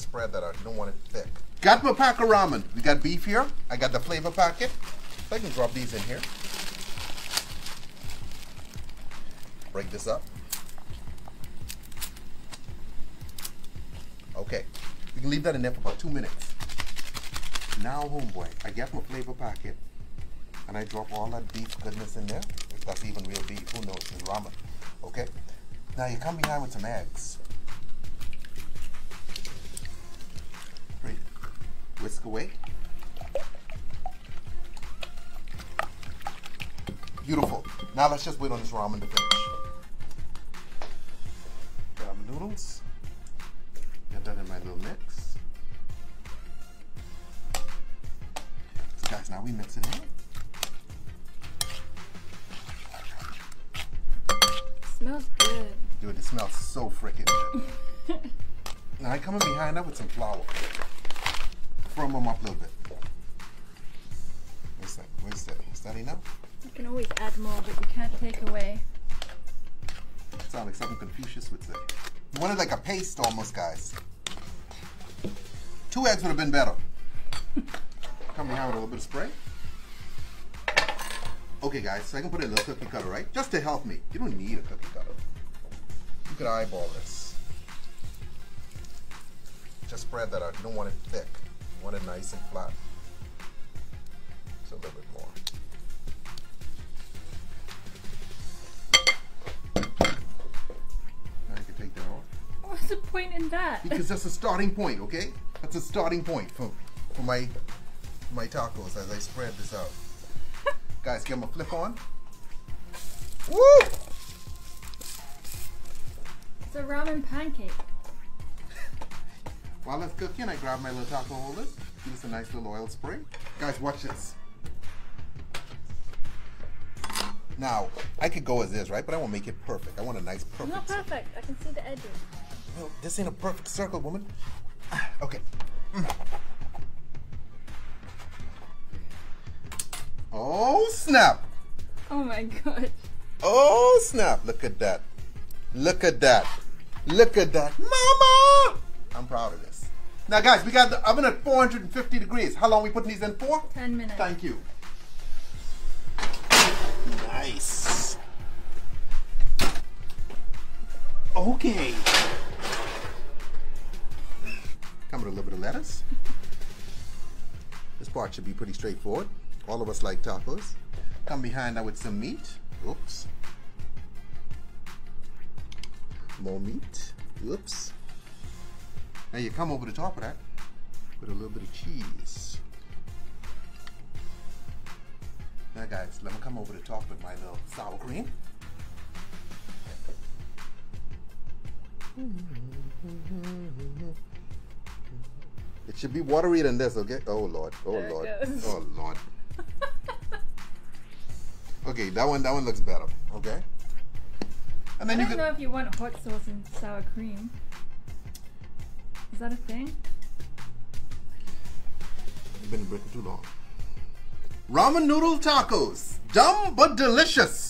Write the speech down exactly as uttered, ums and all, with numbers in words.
spread that out. You don't want it thick. Got my pack of ramen. We got beef here. I got the flavor packet. So I can drop these in here. Break this up. Okay. We can leave that in there for about two minutes. Now, homeboy, I get my flavor packet and I drop all that beef goodness in there. If that's even real beef, who knows? It's ramen. Okay? Now you come behind with some eggs. Great. Whisk away. Beautiful. Now let's just wait on this ramen to finish. Ramen noodles. Get that in my little mix. So guys, now we mix it in. Smells good. Dude, it smells so freaking good. Now I come in behind that with some flour. Firm them up a little bit. What's that? Where's that? Is that enough? You can always add more, but you can't take away. Sounds like something Confucius would say. You want it like a paste almost, guys. Two eggs would have been better. Come behind with a little bit of spray. Okay, guys, so I can put in a little cookie cutter, right? Just to help me. You don't need a cookie cutter. You could eyeball this. Just spread that out. You don't want it thick. You want it nice and flat. Just a little bit more. Now you can take that off. What's the point in that? Because that's a starting point, okay? That's a starting point for, for my for my tacos as I spread this out. Guys, get my flip on. Woo! It's a ramen pancake. While that's cooking, I grab my little taco holders. Give us a nice little oil spray. Guys, watch this. Now, I could go as is, right? But I want to make it perfect. I want a nice perfect It's not circle. perfect. I can see the edges. No, this ain't a perfect circle, woman. Okay. Mm. Oh, snap. Oh my god. Oh, snap. Look at that. Look at that. Look at that. Mama! I'm proud of this. Now, guys, we got the oven at four hundred fifty degrees. How long are we putting these in for? Ten minutes. Thank you. Nice. Okay. Come with a little bit of lettuce. This part should be pretty straightforward. All of us like tacos. Come behind that with some meat. Oops. More meat. Oops. Now you come over the top of that with a little bit of cheese. Now guys, let me come over the top with my little sour cream. It should be waterier than this, okay? Oh Lord, oh There it Lord, goes. oh Lord. Okay, that one, that one looks better, okay? And then I you don't can. know if you want hot sauce and sour cream. Is that a thing? You've been in Britain too long. Ramen noodle tacos, dumb but delicious.